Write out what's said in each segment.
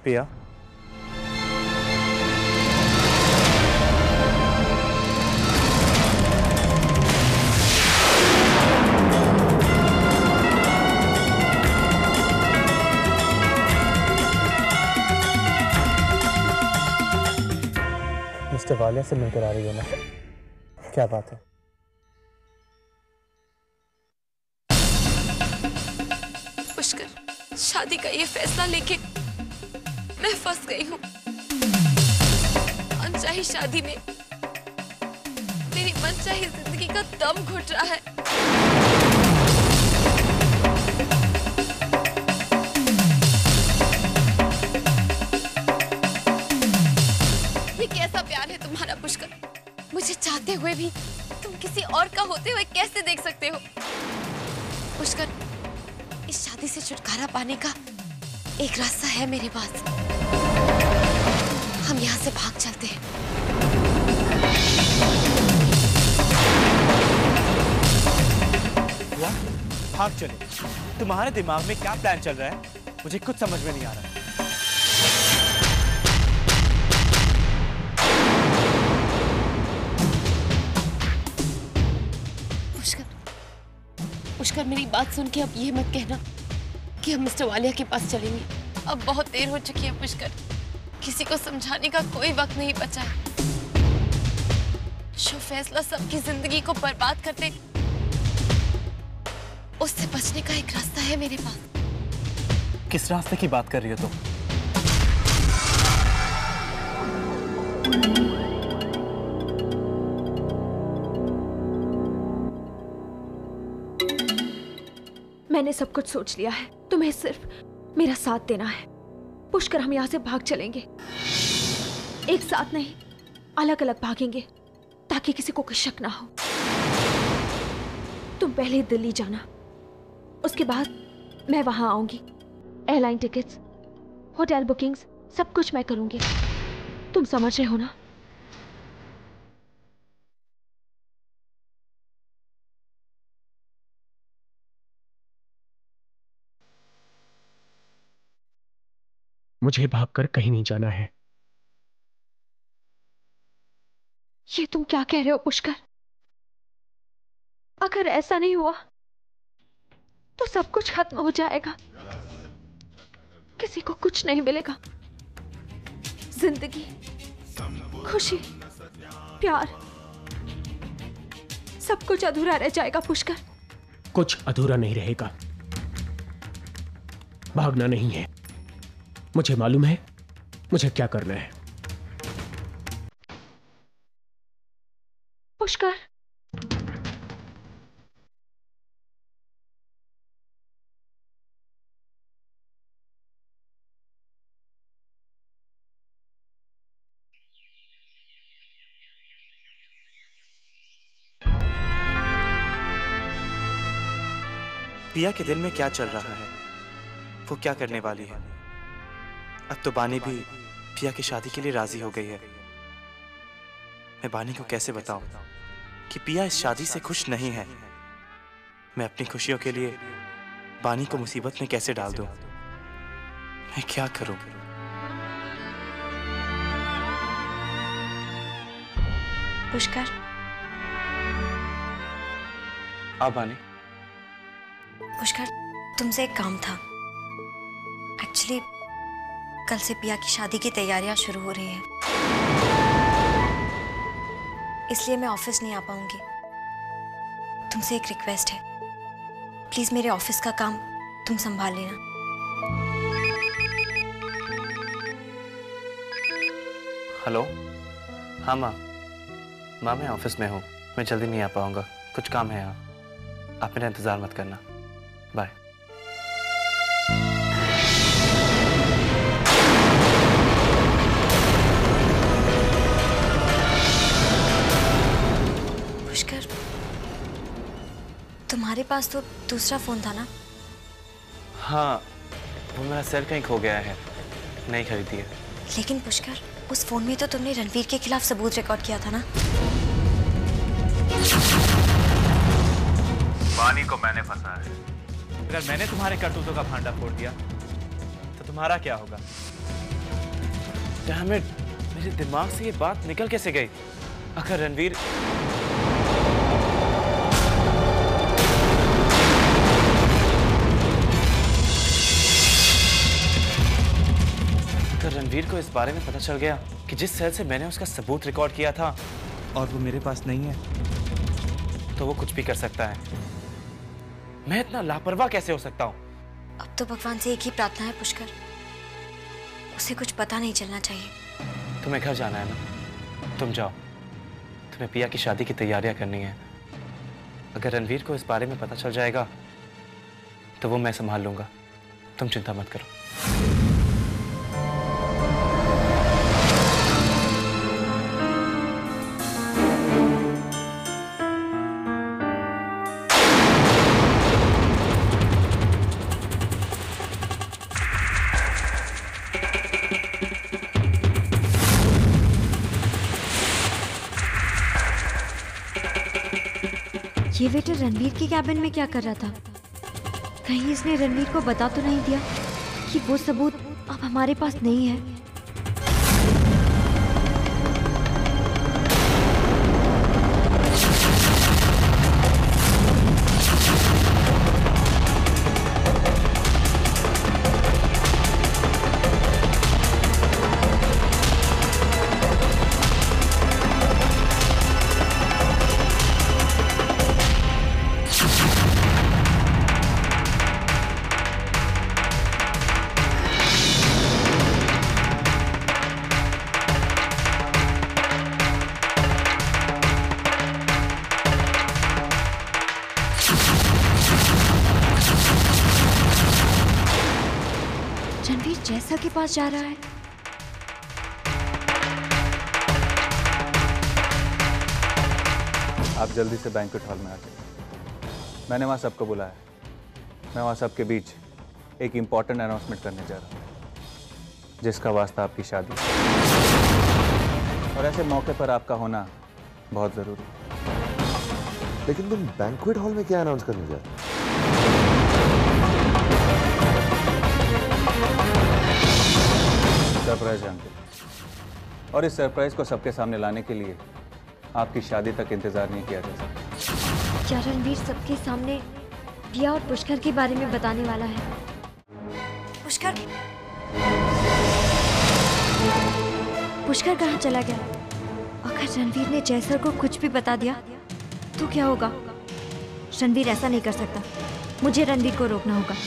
पिया, मिस्टर वालिया से मिलकर आ रही हो ना? क्या बात है? पुष्कर, शादी का ये फैसला लेके मैं फंस गई हूँ। अनचाही शादी में मेरी मनचाही जिंदगी का दम घुट रहा है। ये कैसा प्यार है तुम्हारा पुष्कर? मुझे चाहते हुए भी तुम किसी और का होते हुए कैसे देख सकते हो? पुष्कर, इस शादी से छुटकारा पाने का एक रास्ता है मेरे पास। हम यहाँ से भाग चलते हैं। क्या? भाग चले? तुम्हारे दिमाग में क्या प्लान चल रहा है? मुझे कुछ समझ में नहीं आ रहा है। पुष्कर, मेरी बात सुन के अब ये मत कहना कि हम मिस्टर वालिया के पास चलेंगे। अब बहुत देर हो चुकी है पुष्कर, किसी को समझाने का कोई वक्त नहीं बचा है। जो फैसला सबकी जिंदगी को बर्बाद कर दे, उससे बचने का एक रास्ता है मेरे पास। किस रास्ते की बात कर रही हो तुम? मैंने सब कुछ सोच लिया है, तुम्हें सिर्फ मेरा साथ देना है। पुष्कर, हम यहाँ से भाग चलेंगे, एक साथ नहीं, अलग अलग भागेंगे ताकि किसी को कोई शक ना हो। तुम पहले दिल्ली जाना, उसके बाद मैं वहां आऊंगी। एयरलाइन टिकट्स, होटल बुकिंग्स, सब कुछ मैं करूंगी। तुम समझ रहे हो ना? मुझे भागकर कहीं नहीं जाना है। ये तुम क्या कह रहे हो पुष्कर? अगर ऐसा नहीं हुआ तो सब कुछ खत्म हो जाएगा, किसी को कुछ नहीं मिलेगा। जिंदगी, खुशी, प्यार, सब कुछ अधूरा रह जाएगा पुष्कर। कुछ अधूरा नहीं रहेगा। भागना नहीं है, मुझे मालूम है मुझे क्या करना है। पुष्कर, पिया के दिल में क्या चल रहा है? वो क्या करने वाली है? अब तो बानी भी पिया की शादी के लिए राजी हो गई है। मैं बानी को कैसे बताऊं कि पिया इस शादी से खुश नहीं है? मैं अपनी खुशियों के लिए बानी को मुसीबत में कैसे डाल दूं? मैं क्या करूं? पुष्कर, आप बानी? पुष्कर, तुमसे एक काम था। एक्चुअली कल से पिया की शादी की तैयारियां शुरू हो रही हैं, इसलिए मैं ऑफिस नहीं आ पाऊंगी। तुमसे एक रिक्वेस्ट है, प्लीज मेरे ऑफिस का काम तुम संभाल लेना। हेलो, हाँ माँ मैं ऑफिस में हूँ। मैं जल्दी नहीं आ पाऊंगा, कुछ काम है यहाँ। आप मेरा इंतजार मत करना। बाय। पुष्कर, तुम्हारे पास तो दूसरा फोन था ना? हाँ, वो मेरा सेल कहीं खो गया है, नहीं खरीदी है। लेकिन पुष्कर, उस फोन में तो तुमने रणवीर के खिलाफ सबूत रिकॉर्ड किया था ना? बानी को मैंने फंसा है। अगर मैंने तुम्हारे करतूतों का भांडा फोड़ दिया तो तुम्हारा क्या होगा? डैम इट, मेरे दिमाग से ये बात निकल कैसे गई? अगर रणवीर को इस बारे में पता चल गया कि जिस सेल से मैंने उसका सबूत रिकॉर्ड किया था और वो मेरे पास नहीं है, तो वो कुछ भी कर सकता है। मैं इतना लापरवाह कैसे हो सकता हूँ? अब तो भगवान से एक ही प्रार्थना है पुष्कर, उसे कुछ पता नहीं चलना चाहिए। तुम्हें घर जाना है ना, तुम जाओ। तुम्हें पिया की शादी की तैयारियां करनी है। अगर रणवीर को इस बारे में पता चल जाएगा तो वो मैं संभाल लूंगा, तुम चिंता मत करो। ये वेटर रणवीर के कैबिन में क्या कर रहा था? कहीं इसने रणवीर को बता तो नहीं दिया कि वो सबूत अब हमारे पास नहीं है? रणवीर जैसा के पास जा रहा है। आप जल्दी से बैंक्वेट हॉल में आ जाइए। मैंने वहाँ सबको बुलाया। मैं वहाँ सबके बीच एक इम्पॉर्टेंट अनाउंसमेंट करने जा रहा हूँ, जिसका वास्ता आपकी शादी, और ऐसे मौके पर आपका होना बहुत ज़रूरी है। लेकिन तुम बैंक्वेट हॉल में क्या अनाउंस करने जा रहे हो? सरप्राइज है अंकल, और इस सरप्राइज को सबके सामने लाने के लिए आपकी शादी तक इंतजार नहीं किया जा सकता। क्या रणवीर सबके सामने पिया और पुष्कर के बारे में बताने वाला है? पुष्कर कहाँ चला गया? अगर रणवीर ने जयसर को कुछ भी बता दिया तो क्या होगा? रणवीर ऐसा नहीं कर सकता, मुझे रणवीर को रोकना होगा।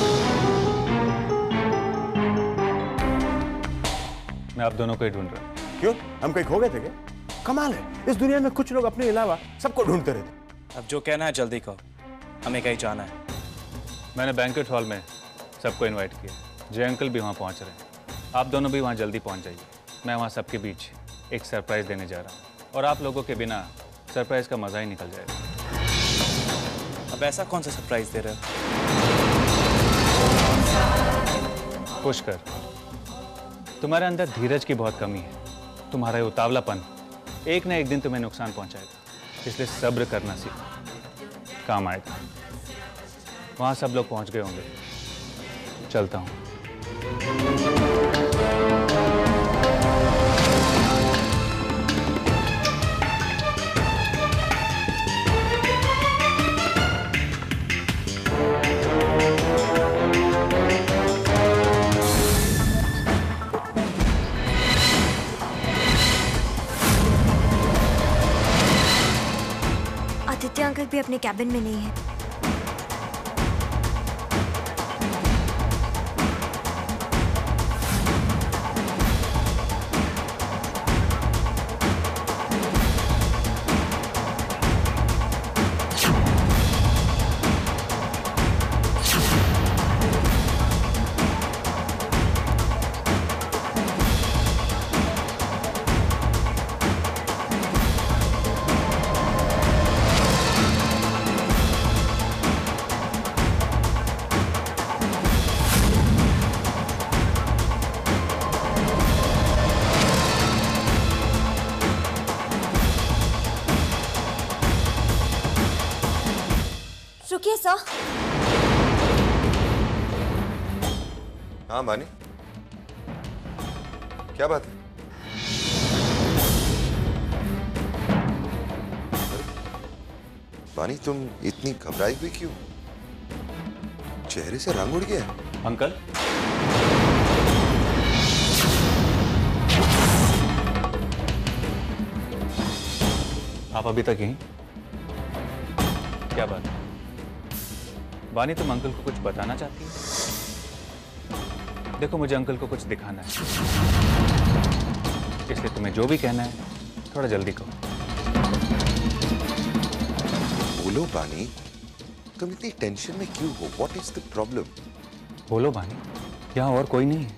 मैं आप दोनों को ही ढूंढ रहा हूँ। क्यों, हम कहीं खो गए थे क्या? कमाल है, इस दुनिया में कुछ लोग अपने अलावा सबको ढूंढते रहते। अब जो कहना है जल्दी कहो, हमें कहीं जाना है। मैंने बैंक्वेट हॉल में सबको इनवाइट किया। जय अंकल भी वहाँ पहुँच रहे हैं। आप दोनों भी वहाँ जल्दी पहुँच जाइए। मैं वहाँ सबके बीच एक सरप्राइज देने जा रहा हूँ, और आप लोगों के बिना सरप्राइज का मज़ा ही निकल जाएगा। अब ऐसा कौन सा सरप्राइज दे रहे हो? पुष्कर, तुम्हारे अंदर धीरज की बहुत कमी है। तुम्हारा ये उतावलापन एक ना एक दिन तुम्हें नुकसान पहुंचाएगा, इसलिए सब्र करना सीखो, काम आएगा। वहां सब लोग पहुंच गए होंगे, चलता हूं। आदित्य अंकल भी अपने कैबिन में नहीं है। रुकिए सर। हाँ बानी, क्या बात है? बानी, तुम इतनी घबराई हुई क्यों? चेहरे से रंग उड़ गया है। अंकल, आप अभी तक यहीं? क्या बात है? वानी, तुम अंकल को कुछ बताना चाहती हो? देखो, मुझे अंकल को कुछ दिखाना है, इसलिए तुम्हें जो भी कहना है थोड़ा जल्दी कहो। बोलो बानी, तुम इतनी टेंशन में क्यों हो? What is the problem? बोलो बानी, यहाँ और कोई नहीं है।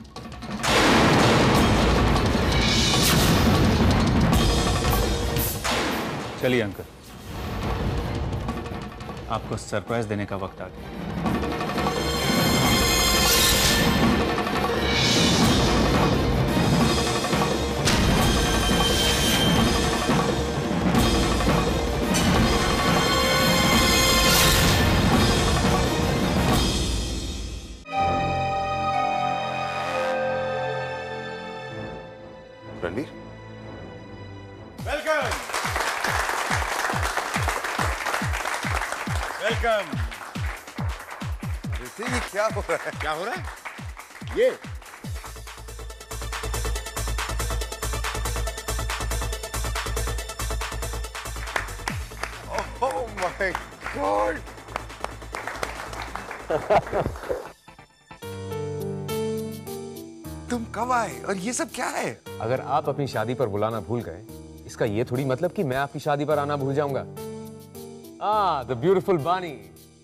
चलिए अंकल, आपको सरप्राइज देने का वक्त आ गया। Ranveer, welcome welcome. ये क्या हो रहा है? क्या हो रहा है? ये ओह माय गॉड! तुम कब आए और ये सब क्या है? अगर आप अपनी शादी पर बुलाना भूल गए, इसका ये थोड़ी मतलब कि मैं आपकी शादी पर आना भूल जाऊंगा। द ब्यूटीफुल बानी,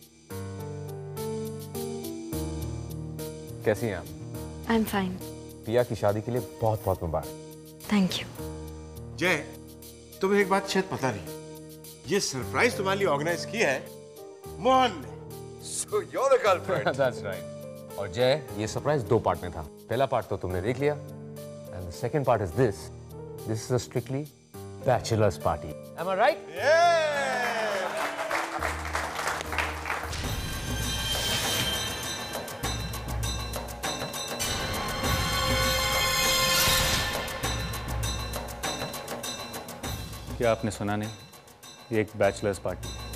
कैसी हैं आप? I am fine. पिया की शादी के लिए बहुत बहुत मुबारक। Thank you. जय, तुम्हें एक बात शायद पता नहीं, ये सरप्राइज तुम्हारे लिए ऑर्गेनाइज किया है मोहन ने। So you're the culprit. That's right. और जय, ये सरप्राइज दो पार्ट में था। पहला पार्ट तो तुमने देख लिया, and the second part is this is a strictly bachelors party. Am I right? क्या आपने सुना नहीं? ये एक बैचलर्स पार्टी है।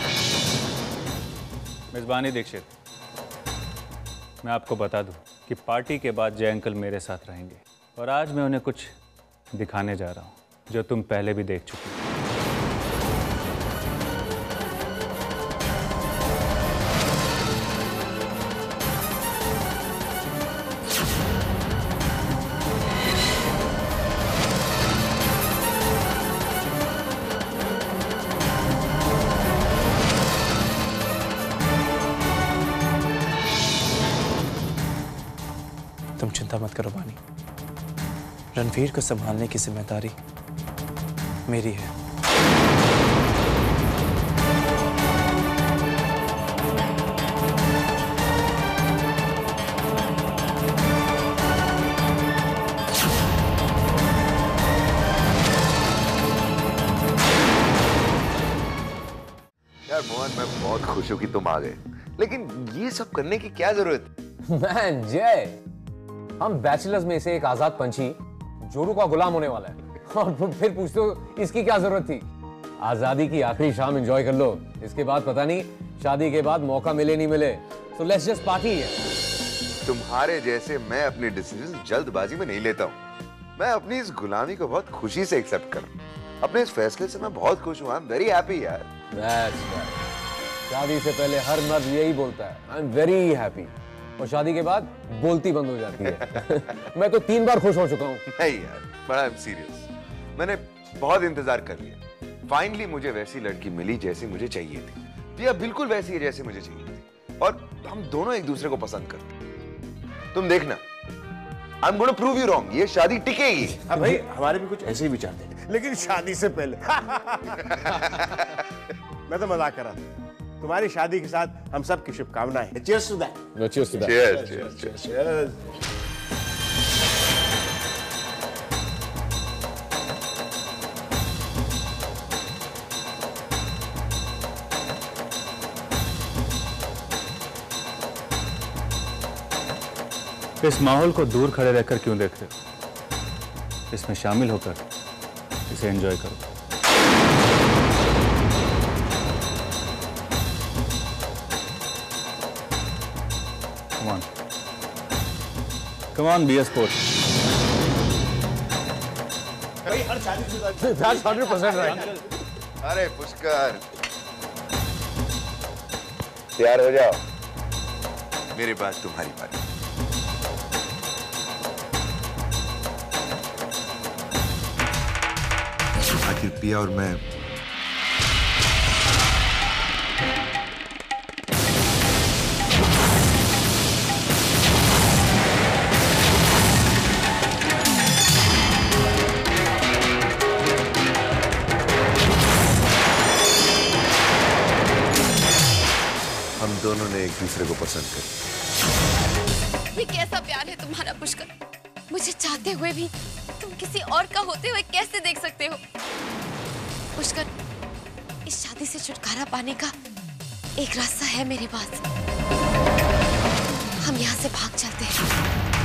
मिस बानी दीक्षित, मैं आपको बता दूं कि पार्टी के बाद जय अंकल मेरे साथ रहेंगे, और आज मैं उन्हें कुछ दिखाने जा रहा हूं जो तुम पहले भी देख चुकी हो। तुम चिंता मत करो बानी, रणवीर को संभालने की जिम्मेदारी मेरी है। यार मोहन, मैं बहुत खुश हूं कि तुम आ गए, लेकिन ये सब करने की क्या जरूरत? मैन जय, हम बैचलर्स में से एक आजाद पंछी जोरू का गुलाम होने वाला है, और तुम फिर पूछते हो इसकी क्या जरूरत थी? आजादी की आखिरी शाम एंजॉय कर लो, इसके बाद पता नहीं शादी के बाद मौका मिले नहीं मिले। सो लेट्स जस्ट पार्टी है। तुम्हारे जैसे मैं अपने डिसीजन जल्दबाजी में नहीं लेता हूँ। मैं अपनी इस गुलामी को बहुत खुशी से एक्सेप्ट कर रहा हूँ। अपने इस फैसले से मैं बहुत खुश हूँ। आई एम वेरी हैप्पी यार। That's right. शादी से पहले हर मर्द यही बोलता है, आई एम वेरी हैप्पी, और शादी के बाद बोलती बंद हो जाती है। मैं तो 3 बार खुश हो चुका हूँ। नहीं यार, बट आई एम सीरियस। मैंने बहुत इंतजार कर लिया। फाइनली मुझे वैसी लड़की मिली जैसी मुझे चाहिए थी। पिया बिल्कुल वैसी है जैसी मुझे चाहिए थी, और हम दोनों एक दूसरे को पसंद करते हैं। तुम देखना, I am gonna prove you wrong. ये शादी टिकेगी। हाँ भाई, हमारे भी कुछ ऐसे ही विचार थे, लेकिन शादी से पहले। मैं तो मजाक कर रहा था। तुम्हारी शादी के साथ हम सब की शुभकामनाएं। Cheers to that. Cheers to that. Cheers. Cheers. इस माहौल को दूर खड़े रहकर क्यों देख रहे हो? इसमें शामिल होकर इसे एंजॉय करो। Come on, be a sport. That's 100% right. अरे पुष्कर, तैयार हो जाओ, मेरे बाद तुम्हारी बारी। आखिर पिया और मैं दोनों ने एक दूसरे को पसंद कर। ये कैसा प्यार है तुम्हारा पुष्कर? मुझे चाहते हुए भी तुम किसी और का होते हुए कैसे देख सकते हो? पुष्कर, इस शादी से छुटकारा पाने का एक रास्ता है मेरे पास। हम यहाँ से भाग चलते हैं।